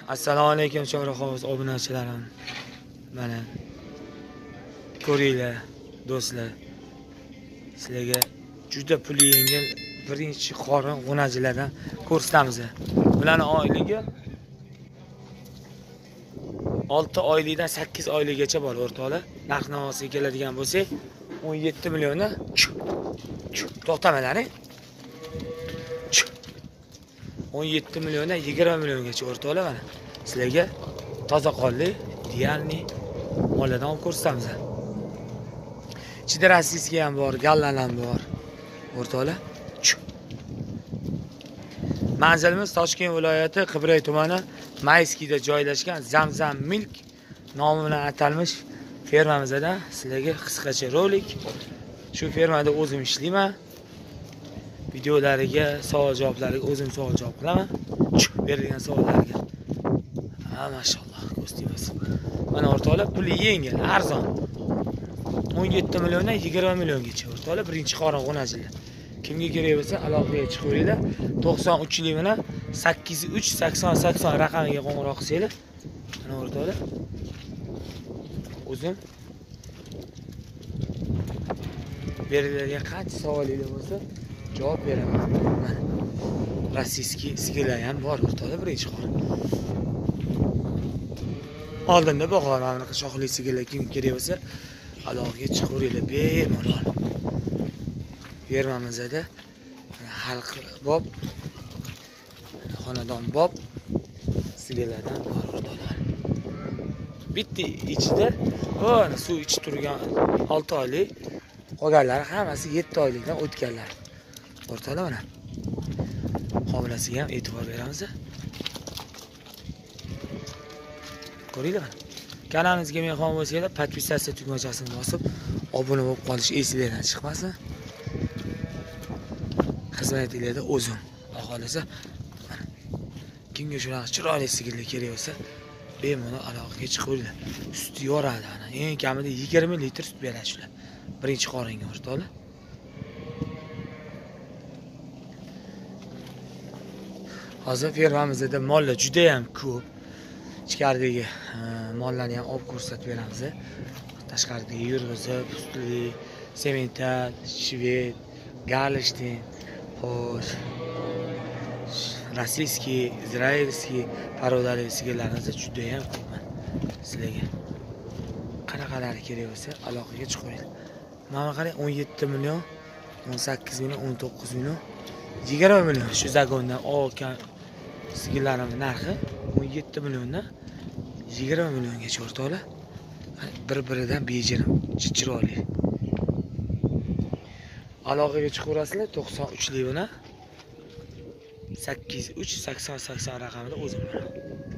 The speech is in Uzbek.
Assalomu alaykum Shohruxxon obunachilarim. Mana ko'ringlar do'stlar. Sizlarga juda puli yengil birinchi qorin g'unajilardan ko'rsatamiz. Bularning oyligi 6 oylikdan 8 oylikgacha bor o'rtoqlar. Narx-navosiga keladigan bo'lsak 17 millionni to'xtamalar. 17 milliondan 20 milliongacha o'rtoqlar mana. Sizlarga toza qonli, idealni mollardan olib ko'rsatamiz. Ichida rossiyskiy ham bor, gallan ham bor. O'rtoqlar. Manzilimiz Toshkent viloyati Qibray tumani Mayskiyda joylashgan Zamzam Milk nomi bilan atalmish fermamizda sizlarga qisqacha rolik. Shu fermada o'zim ishlayman. Videolariga, savol-javoblarga o'zim savol javob qilaman. Berilgan savollarga. Ha, maşallah, ko'rsatamiz. Mana o'rtoqlar, puli yengil, arzon. 17 milliondan 20 milliongacha o'rtoqlar, birinchi qorin g'unajilar. Kimga kerak bo'lsa, aloqaga chiqinglar. 93 lik bilan 83 80 80 raqamiga qo'ng'iroq qilsanglar, mana o'rtoqlar. O'zim beriladigan qancha savolinglar bo'lsa, javob beraman. Mana rossiyskiy sigirlar ham bor o'rtoqlar, birinchi qorin. Oldinda bog'or mana bunaqa shoxli sigirlar kim kerak bo'lsa, aloqaga chiqinglar bemalol. Fermamizda xalq bob, xonadon bob sigirlardan bor o'rtoqlar. Bitta ichida suv ichib turgan 6 oylik, qolganlari hammasi 7 oylikdan o'tganlar. O'rtoqlar mana. Homilasiga ham e'tibor beramiz. Ko'ringlar. Kanalimizga mehmon bo'lsanglar, podpisatsiya tugmachasini bosib, obuna bo'lib qolish esingizdan chiqmasin. Xizmatingizda o'zim xohlasa, mana kimga shunaqa chiroyli sigirlar kerak bo'lsa, bemalol aloqaga chiqinglar. Sut yoradi ana. Eng kamida 20 litr sut beradi shular. Birinchi qoringa o'rtoqlar. Hozir fermamizda mollar juda ham ko'p. Ichkaridagi mollarni ham olib ko'rsatib beramiz. Tashqaridagi yurg'izi, pustli, semental, shved, galishtin, xo'sh, rossiyskiy, izraelskiy parodali sigirlarimiz juda ham ko'p. Sizlarga qanaqalari kerak bo'lsa, aloqaga chiqinglar. Mana qarang, 17 million, 18 million, 19 million, 20 million shu zagondan olgan sigirlarimning narxi 17 milliondan 20 milliongacha o'rtoqlar. Bir-biridan bejirim, chiroyli. Aloqaga chiqaverasizlar 93 lik bilan 83 80 80 raqamida o'zim bilan.